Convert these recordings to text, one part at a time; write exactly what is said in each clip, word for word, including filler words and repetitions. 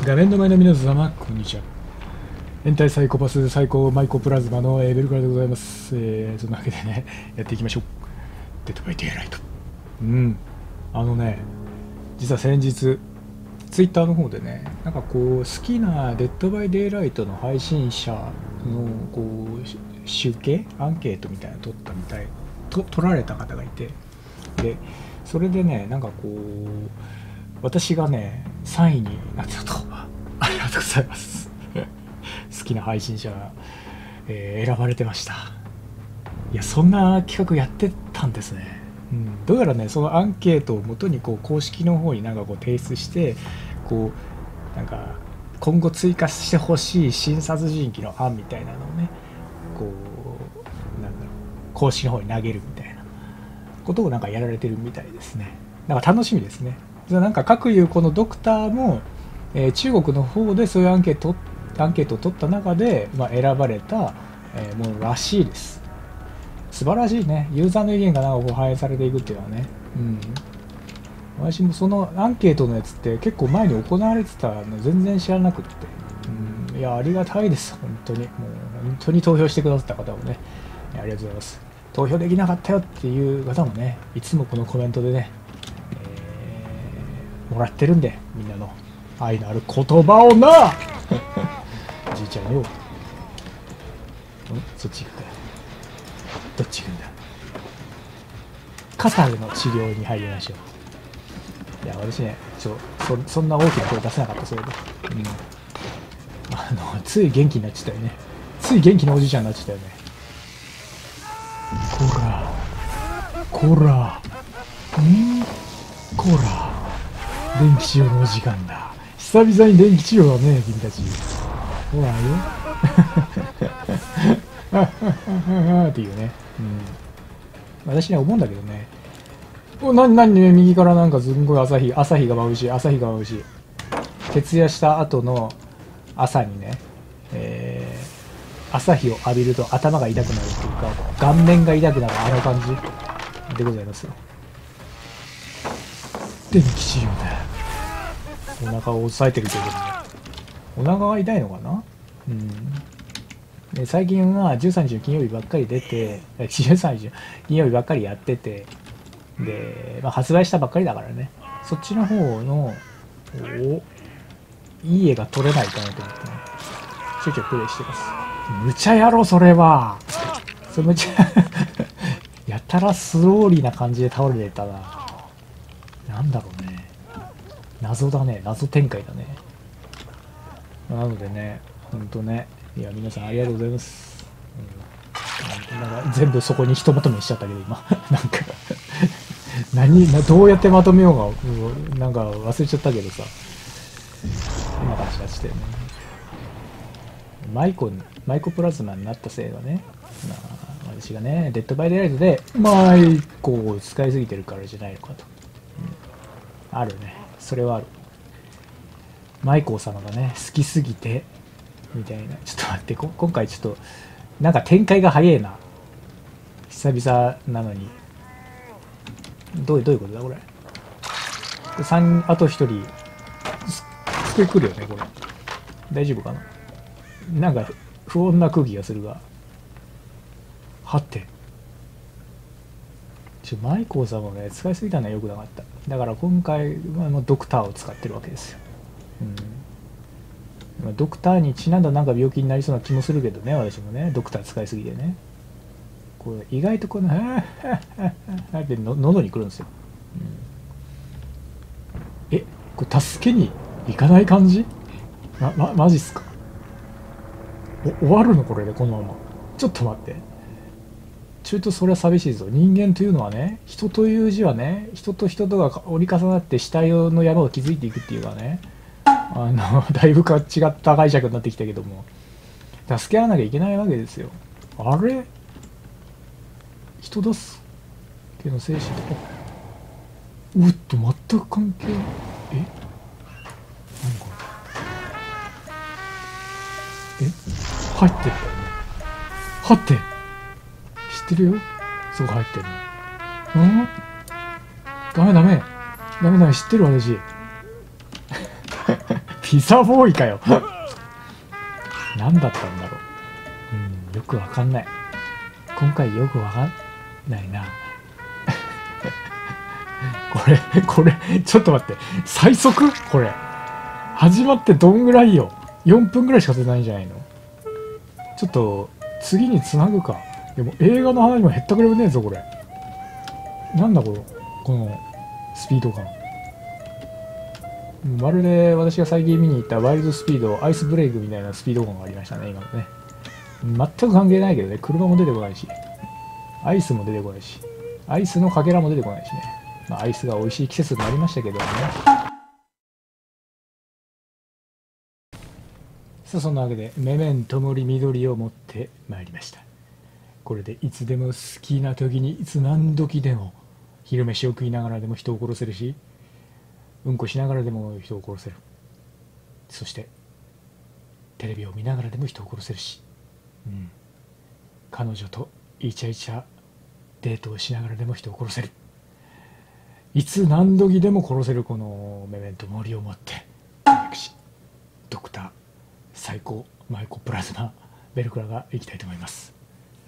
画面の前の皆様、こんにちは。変態サイコパス最高マイコプラズマのベルカラでございます。えー、そんなわけでね、やっていきましょう。デッドバイデイライト。うん。あのね、実は先日、ツイッターの方でね、なんかこう、好きなデッドバイデイライトの配信者のこう、集計アンケートみたいなの取ったみたい、と取られた方がいて、で、それでね、なんかこう、私がね、さんいになってたと。ありがとうございます。好きな配信者が、えー選ばれてました。いや、そんな企画やってたんですね。うん、どうやらね、そのアンケートをもとにこう公式の方になんかこう提出して、こう、なんか今後追加してほしい新殺人鬼の案みたいなのをね、こう、なんだろう、公式の方に投げるみたいなことをなんかやられてるみたいですね。なんか楽しみですね。なんか各いうこのドクターも、えー、中国の方でそういうアンケートアンケートを取った中で、まあ、選ばれた、えー、ものらしいです。素晴らしいね。ユーザーの意見がなんかこう反映されていくっていうのはね。うん。私もそのアンケートのやつって結構前に行われてたの全然知らなくって。うん。いや、ありがたいです。本当に。もう本当に投票してくださった方もね。ありがとうございます。投票できなかったよっていう方もね、いつもこのコメントでね、もらってるんで、みんなの愛のある言葉をなじいちゃんよ。んそっち行くかよ。どっち行くんだ。肩の治療に入りましょう。いや、私ね、ちょ そ, そんな大きな声出せなかった、それで。うん。あの、つい元気になっちゃったよね。つい元気なおじいちゃんになっちゃったよね。こら。こら。んこら。電気治療のお時間だ。久々に電気治療だね、君たち。ほらよ。っていうね。うん。私ね、思うんだけどね。お、なになにね、右からなんかすんごい朝日、朝日が眩しい、朝日が眩しい。徹夜した後の朝にね、えー、朝日を浴びると頭が痛くなるっていうか、顔面が痛くなるあの感じでございますよ。電気治療だ。お腹を押さえてるけどね。お腹が痛いのかな。うん。で最近はじゅうさんにちの金曜日ばっかり出て、じゅうさんにちの金曜日ばっかりやってて、で、まあ、発売したばっかりだからね。そっちの方の、おいい絵が撮れないかなと思ってね。ちょいちょいプレイしてます。むちゃやろ、それは。それむちゃ、やたらスローリーな感じで倒れてたな。なんだろうね。謎だね。謎展開だね。なのでね、ほんとね、いや、皆さんありがとうございます。うん、なんか全部そこにひとまとめしちゃったけど、今。なんか何な、どうやってまとめようが、うん、なんか忘れちゃったけどさ。こんな感じがしてね。マイコ、マイコプラズマになったせいがね、まあ、私がね、デッドバイデイライトでマイコを使いすぎてるからじゃないのかと。うん、あるね。それはある。マイコー様がね、好きすぎて、みたいな。ちょっと待って、こ今回ちょっと、なんか展開が早いな。久々なのに。どう、どういうことだ、これ。三あと一人、すくい来るよね、これ。大丈夫かな。なんか、不穏な空気がするが。はって。ちょ、マイコー様がね、使いすぎたのは良くなかった。だから今回はもうドクターを使ってるわけですよ。うん、ドクターにちなんだなんか病気になりそうな気もするけどね、私もね、ドクター使いすぎてね。これ意外とこの、はぁっての喉にくるんですよ。うん、え、これ助けに行かない感じ？ま、ま、マジっすか？お、終わるのこれで、このまま。ちょっと待って。ちょっとそれは寂しいぞ。人間というのはね、人という字はね、人と人とが折り重なって死体の山を築いていくっていうかね、あのだいぶか違った解釈になってきたけども、助け合わなきゃいけないわけですよ。あれ人助けの精神と、おっと全く関係ない。えなんかえ入ってったよね。はって知ってるよ、そこ入ってるの。うんダメダメダメダメ知ってる私ピザボーイかよ何だったんだろう。うん、よくわかんない。今回よくわかんないなこれこれちょっと待って、最速これ始まってどんぐらいよ。よんぷんぐらいしか出ないんじゃないの。ちょっと次につなぐか。でも映画の話もへったくれもねえぞこれ。なんだこのこのスピード感。まるで私が最近見に行ったワイルドスピードアイスブレイクみたいなスピード感がありましたね今のね。全く関係ないけどね。車も出てこないし、アイスも出てこないし、アイスのかけらも出てこないしね。まあ、アイスが美味しい季節になりましたけどもね。さあそんなわけでメメントモリ緑を持ってまいりました。これでいつでも好きな時にいつ何時でも昼飯を食いながらでも人を殺せるし、うんこしながらでも人を殺せる。そしてテレビを見ながらでも人を殺せるし、うん、彼女とイチャイチャデートをしながらでも人を殺せる。いつ何時でも殺せるこのメメントモリを持って私ドクターサイコマイコプラズマベルクラがいきたいと思います。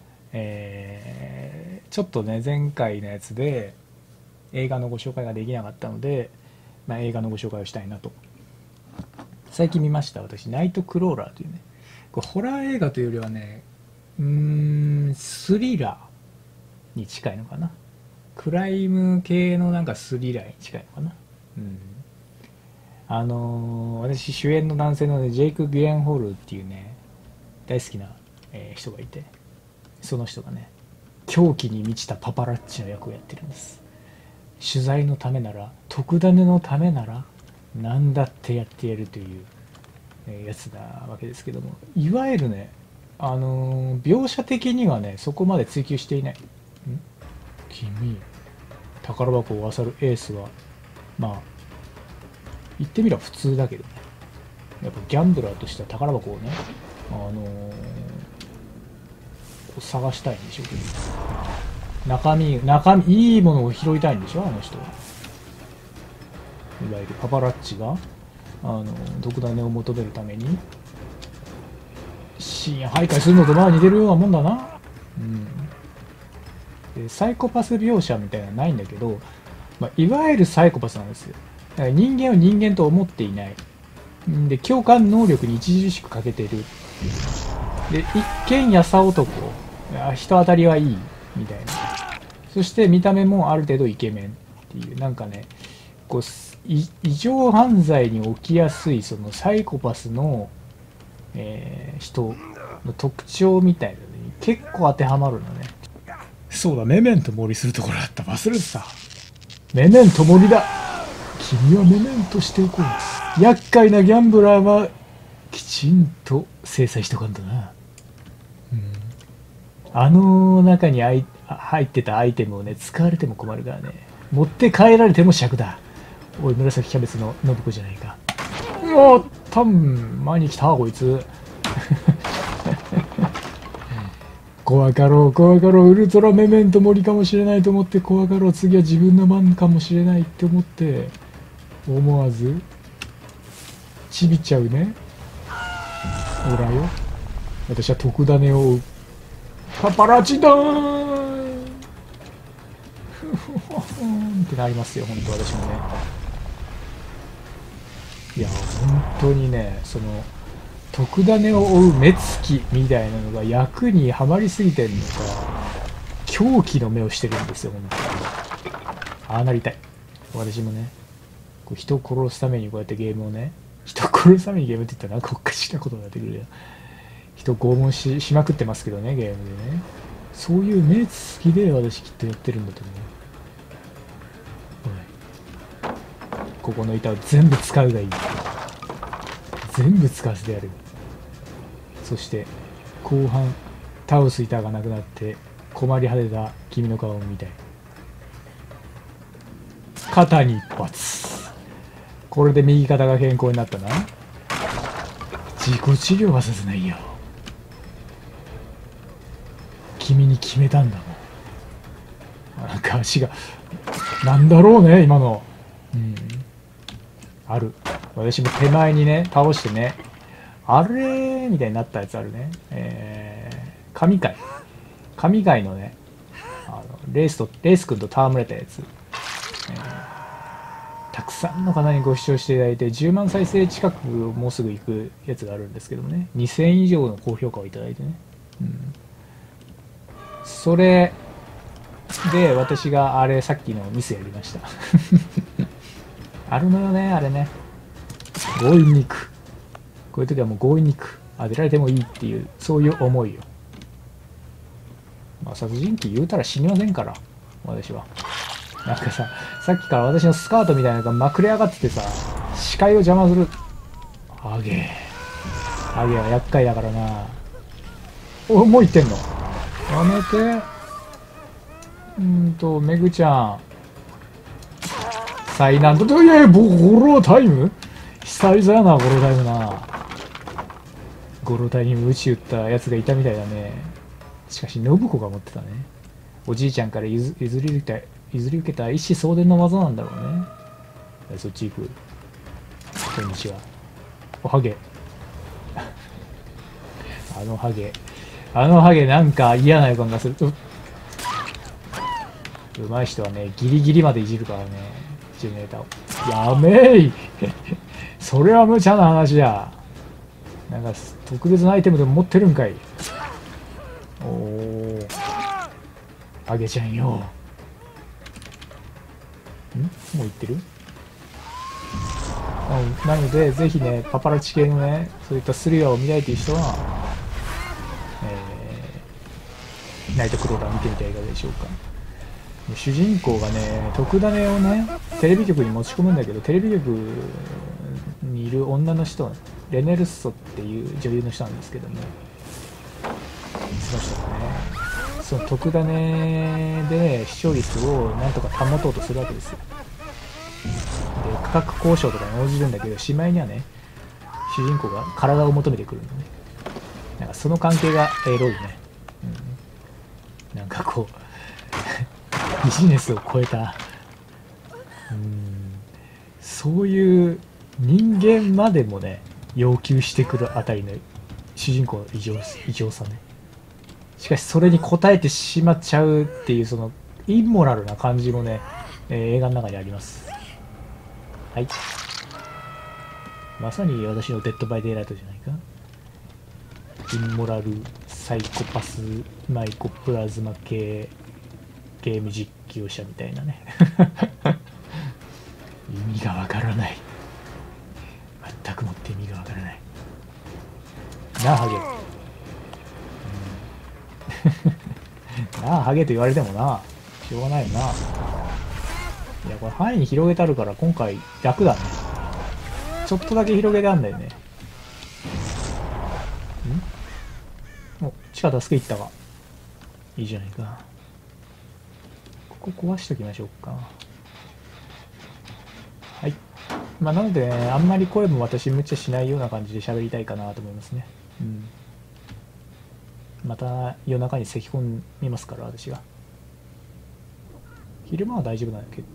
えー、ちょっとね前回のやつで映画のご紹介ができなかったので、まあ、映画のご紹介をしたいなと。最近見ました私ナイトクローラーというね、これホラー映画というよりはね、うーんスリラーに近いのかな。クライム系のなんかスリラーに近いのかな。うん、あのー、私主演の男性の、ね、ジェイク・ギレンホールっていうね大好きな、えー、人がいて、その人がね狂気に満ちたパパラッチの役をやってるんです。取材のためなら特ダネのためなら何だってやってやるという、えー、やつなわけですけども、いわゆるねあのー、描写的にはねそこまで追求していない。ん君宝箱を漁るエースはまあ言ってみれば普通だけどね、やっぱギャンブラーとしては宝箱をね、あのー、探したいんでしょうけど、中身中身いいものを拾いたいんでしょあの人は。いわゆるパパラッチがあの毒ダネを求めるために深夜徘徊するのとまあ似てるようなもんだな。うんでサイコパス描写みたいなのはないんだけど、まあ、いわゆるサイコパスなんですよ。だから人間を人間と思っていない。で共感能力に著しく欠けている。で一見優男、人当たりはいいみたいな。そして見た目もある程度イケメンっていう、なんかねこう異常犯罪に起きやすいそのサイコパスの、えー、人の特徴みたいなのに結構当てはまるのね。そうだ、メメントモリするところだった。忘れてた。メメントモリだ。君はメメントしておこう。厄介なギャンブラーはきちんと制裁しとかんとな。うん、あの中に入ってたアイテムをね使われても困るからね、持って帰られても尺だ。おい紫キャベツの信子じゃないか。おったん前に来たこいつ怖かろう怖かろう、ウルトラメメントモリかもしれないと思って怖かろう、次は自分の番かもしれないって思って思わずちびっちゃうね。ほらよ、私は特ダネを追う。パパラチだーんってなりますよ本当私もね。いや本当にねその特ダネを追う目つきみたいなのが役にはまりすぎてんのか狂気の目をしてるんですよ本当に。ああなりたい私もね。こう人を殺すためにこうやってゲームをね、人を殺すためにゲームって言ったらなんかおかしなことになってくるよ。人を拷問 し, しまくってますけどねゲームでね。そういう目つきで私きっとやってるんだと思う。ここの板を全部使うがいい。全部使わせてやる。そして後半倒す板がなくなって困り果てた君の顔を見たい。肩に一発。これで右肩が健康になったな。自己治療はさせないよ。君に決めたんだもん。なんか足がなんだろうね今の。うんある私も手前にね、倒してね、あれみたいになったやつあるね。えー、神回。神回のね、あのレースと、レース君と戯れたやつ。えー、たくさんの方にご視聴していただいて、じゅうまん再生近くもうすぐ行くやつがあるんですけどもね。にせん以上の高評価をいただいてね。うん、それで、私があれ、さっきのミスやりました。あるのよね、あれね。強引に行く。こういう時はもう強引に行く。当てられてもいいっていう、そういう思いよ。まあ、殺人鬼言うたら死にませんから、私は。なんかさ、さっきから私のスカートみたいなのがまくれ上がっててさ、視界を邪魔する。ハゲ。ハゲは厄介だからな。お、もう言ってんの？やめて。うーんと、めぐちゃん。災難と、いやいや、ゴロタイム久々やな、ゴロタイムな。ゴロタイム打ち打ったやつがいたみたいだね。しかし、信子が持ってたね。おじいちゃんから譲譲り受けた、譲り受けた一子相伝の技なんだろうね。そっち行く。こんにちは。おはげ。あのハゲ。あのハゲなんか嫌な予感がする。ううまい人はね、ギリギリまでいじるからね。ジェネレーターを。やめーいそれは無茶な話や。なんか特別なアイテムでも持ってるんかい。おお。ハゲちゃんよ。んもう言ってる？なので、ぜひね、パパラチ系のね、そういったスリラーを見たいという人は、えー、ナイトクローラー見てみてはいかがでしょうか。主人公がね、特ダネをね、テレビ局に持ち込むんだけど、テレビ局にいる女の人、レネルッソっていう女優の人なんですけども、その人がね、その特ダネで視聴率をなんとか保とうとするわけですよ。で、価格交渉とかに応じるんだけど、しまいにはね、主人公が体を求めてくるのね。なんかその関係がエロいね。うん、なんかこう、ビジネスを超えた、うん、そういう人間までもね、要求してくるあたりの主人公の異常、異常さね。しかしそれに応えてしまっちゃうっていう、そのインモラルな感じもね、えー、映画の中にあります。はい。まさに私のデッドバイデイライトじゃないか。インモラル、サイコパス、マイコプラズマ系、ゲーム実況者みたいなね。意味がわからない。全くもって意味がわからない。なあ、ハゲ。うん、なあ、ハゲと言われてもな、しょうがないよな。いや、これ範囲広げてあるから今回楽だね。ちょっとだけ広げてあんだよね。んお、地下助け行ったか。いいじゃないか。ここ壊しときましょうか。はい。まあ、なので、ね、あんまり声も私無茶しないような感じで喋りたいかなと思いますね。うん。また夜中に咳き込みますから、私が。昼間は大丈夫なんだけど。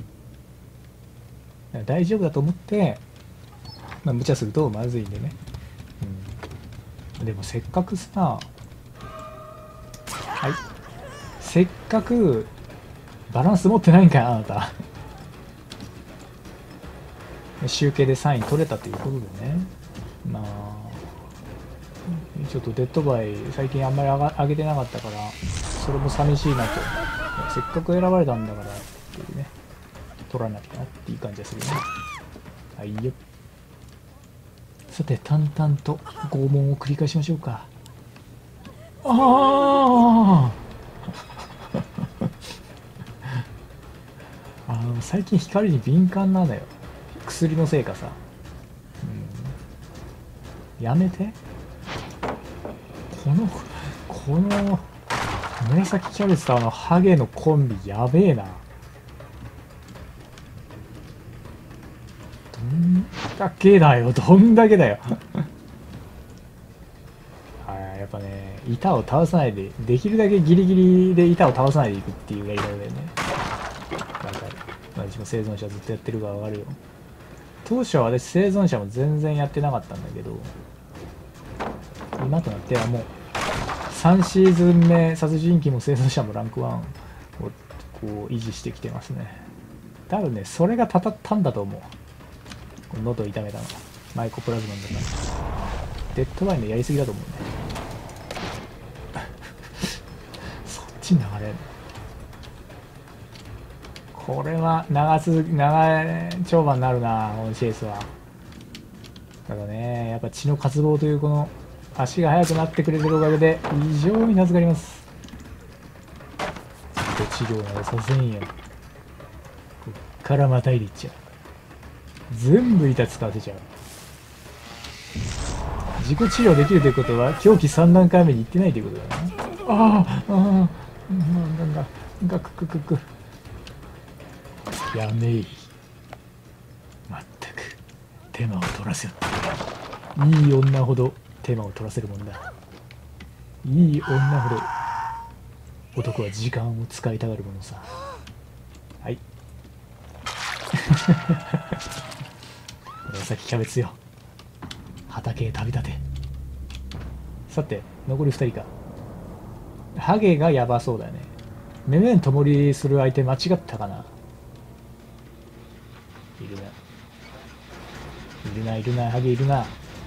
大丈夫だと思って、まあ、無茶するとまずいんでね。うん。でもせっかくさ、はい。せっかく、バランス持ってないんかい、あなた。集計でさんい取れたということでね。まあ、ちょっとデッドバイ、最近あんまり上が上げてなかったから、それも寂しいなと。せっかく選ばれたんだから、っていうね。取らなきゃなっていう感じがするね。はいよ。さて、淡々と拷問を繰り返しましょうか。あああの最近光に敏感なのよ。薬のせいかさ、うん、やめて。このこの紫キャベツとあのハゲのコンビやべえな。どんだけだよ、どんだけだよはい、やっぱね、板を倒さないで、できるだけギリギリで板を倒さないでいくっていうやり方だよね。わかる。私も生存者ずっとやってるからわかるよ。 当初は私生存者も全然やってなかったんだけど、今となってはもうさんシーズン目殺人鬼も生存者もランクワンをこう維持してきてますね。多分ねそれがたたったんだと思う。この喉を痛めたのはマイコプラズマンだから。デッドバインのやりすぎだと思うんだよそっちに流れる。これは長す長い長番になるな、このチェイスは。ただね、やっぱ血の渇望というこの足が速くなってくれてるおかげで異常に助かります。治療などさせんよ。こっからまたいでいっちゃう。全部板使わせちゃう。自己治療できるということは狂気さん段階目に行ってないということだな。ああ、ああ、なんだ、ガクククク。やめい。まったく手間を取らせよって。いい女ほど手間を取らせるもんだ。いい女ほど男は時間を使いたがるものさ。はい。紫キャベツよ。畑へ旅立て。さて残りふたりか。ハゲがやばそうだよね。メメントモリする相手間違ったかな。いるな。いるな、いるな、ハゲいるな。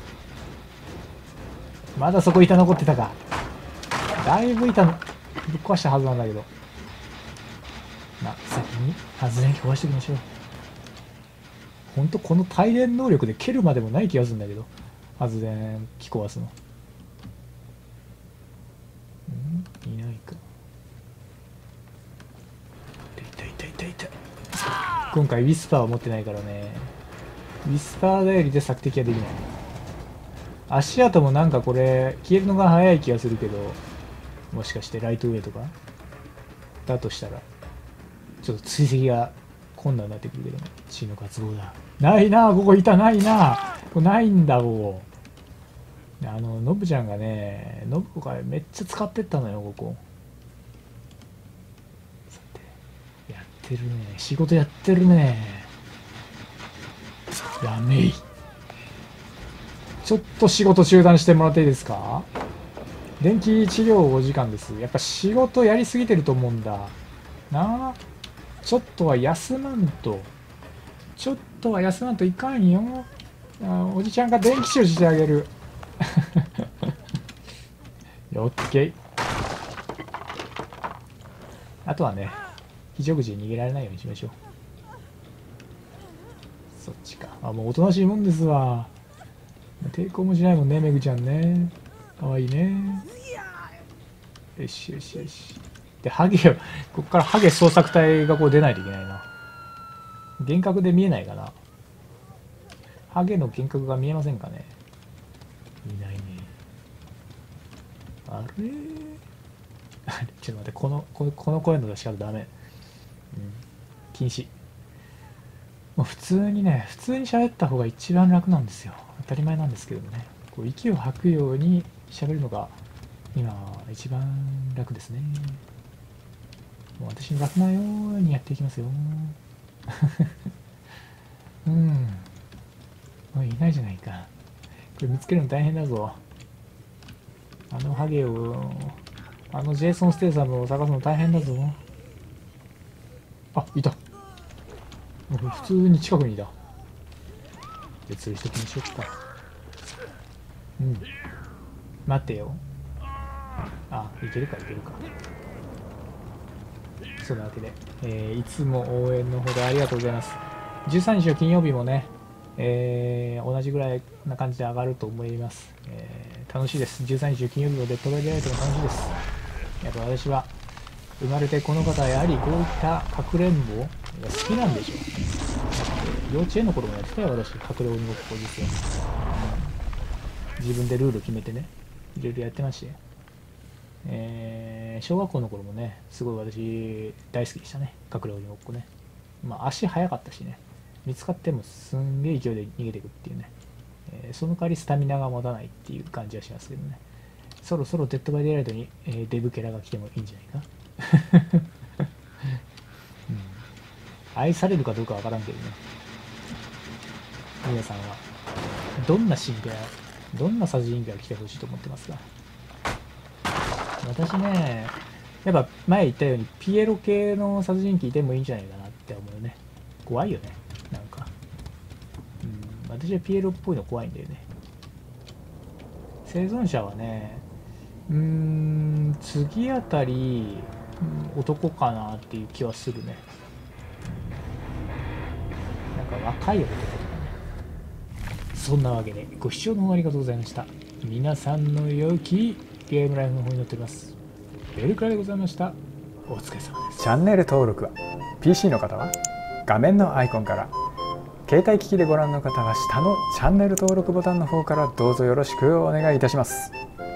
まだそこ板残ってたか。だいぶ板ぶっ壊したはずなんだけど。まあ、先に外れに壊しておきましょう。ほんとこの帯電能力で蹴るまでもない気がするんだけど。外電機壊すの。んいないか。痛い痛い痛い痛い。今回ウィスパーを持ってないからね。ウィスパー頼りで索敵はできない。足跡もなんかこれ消えるのが早い気がするけど、もしかしてライトウェイとかだとしたらちょっと追跡が困難になってくるけどね。血の渇望だ。ないな、ここ板ないな。これないんだ、ここ。あのノブちゃんがね、ノブがめっちゃ使ってったのよ、ここ。さてやってるね、仕事やってるね。やめい。ちょっと仕事中断してもらっていいですか。電気治療ごじかんです。やっぱ仕事やりすぎてると思うんだなあ。ちょっとは休まんとちょっとは休まんといかんよ。あ、おじちゃんが電気治療してあげるオッケー。あとはね、非常口に逃げられないようにしましょう。そっちか。あ、もうおとなしいもんですわ。抵抗もしないもんね、めぐちゃんね。かわいいね。よしよしよし。で、ハゲを、ここからハゲ捜索隊がこう出ないといけないな。幻覚で見えないかな。ハゲの幻覚が見えませんかね。いないね。あれちょっと待って、この、このこの声の出し方ダメ。うん。禁止。もう普通にね、普通に喋った方が一番楽なんですよ。当たり前なんですけどね。こう息を吐くように喋るのが今一番楽ですね。もう私の楽なようにやっていきますよ。うん。もういないじゃないか。これ見つけるの大変だぞ。あのハゲを、あのジェイソン・ステイサムを探すの大変だぞ。あ、いた。普通に近くにいた。別にしときましょうか。うん。待ってよ。あ、いけるかいけるか。そのわけで、えー、いつも応援のほどありがとうございます。じゅうさんにちの金曜日もね、えー、同じぐらいな感じで上がると思います。えー、楽しいです。じゅうさんにちの金曜日のデッドバイデイライトが楽しいです。やっぱ私は生まれてこの方はやはりこういったかくれんぼが好きなんでしょう。幼稚園の頃もやってたよ、私。隠れ鬼ごっこ実は、うん。自分でルール決めてね、いろいろやってまして。えー、小学校の頃もね、すごい私大好きでしたね。隠れ鬼ごっこね。まあ足速かったしね。見つかってもすんげえ勢いで逃げていくっていうね。えー、その代わりスタミナが持たないっていう感じはしますけどね。そろそろデッドバイデイライトに、えー、デブキャラが来てもいいんじゃないか。うん、愛されるかどうかわからんけどね。 皆さんはどんなシーンでどんな殺人鬼が来てほしいと思ってますか？私ね、やっぱ前言ったようにピエロ系の殺人鬼いてもいいんじゃないかなって思うね。怖いよね、なんか。うん、私はピエロっぽいの怖いんだよね。生存者はね、うーん、次あたり、うん、男かなっていう気はするね。なんか若い男とかね。そんなわけでご視聴の方ありがとうございました。皆さんの良きゲームライフの方になっております。ベルクラでございました。お疲れ様です。 チャンネル登録は ピーシー の方は画面のアイコンから、携帯機器でご覧の方は下のチャンネル登録ボタンの方からどうぞよろしくお願いいたします。